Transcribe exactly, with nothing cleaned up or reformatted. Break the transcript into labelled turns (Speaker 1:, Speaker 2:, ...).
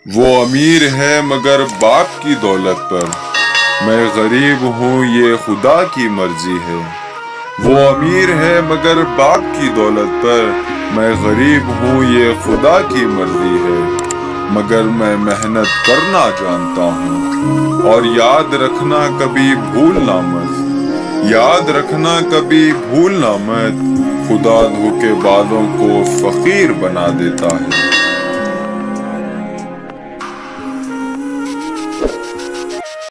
Speaker 1: वो अमीर है मगर बाप की दौलत पर, मैं गरीब हूँ ये खुदा की मर्जी है। वो अमीर है मगर बाप की दौलत पर, मैं गरीब हूँ ये खुदा की मर्जी है। मगर मैं मेहनत करना जानता हूँ, और याद रखना कभी भूलना मत, याद रखना कभी भूलना मत। खुदा धोखेबाजों को फकीर बना देता है।